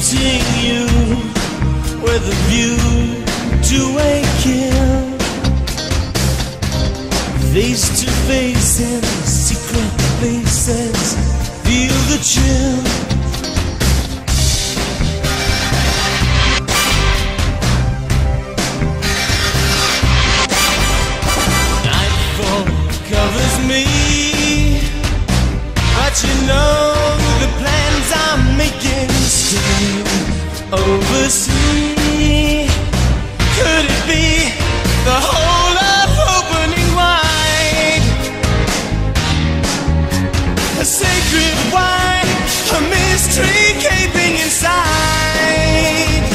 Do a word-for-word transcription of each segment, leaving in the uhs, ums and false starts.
meeting you with a view to waking, face to face in secret places, feel the chill. Nightfall covers me, but you know the plans I'm making still oversee. Could it be the whole of opening wide? A sacred wine, a mystery gaping inside.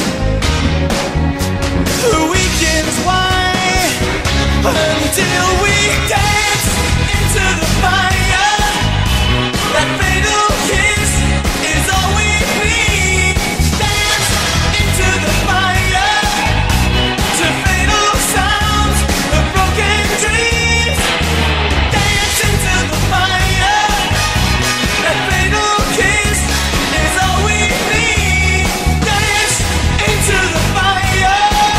The weekend's wine until we dance into the fire. That fatal kiss is all we need. Dance into the fire to fatal sounds of broken dreams. Dance into the fire. That fatal kiss is all we need. Dance into the fire.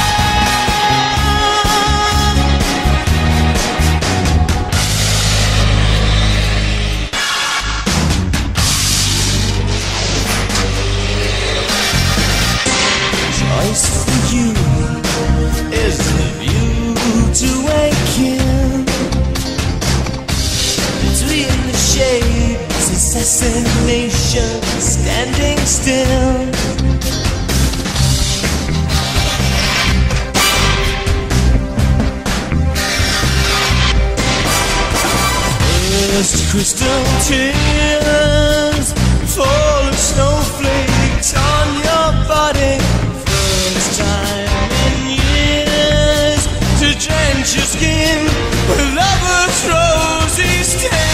Choice for you is the view to waken. Between the shades, assassination standing still. First crystal tears fall as snowflakes on your body. First time in years to drench your skin with lovers' rosy stain.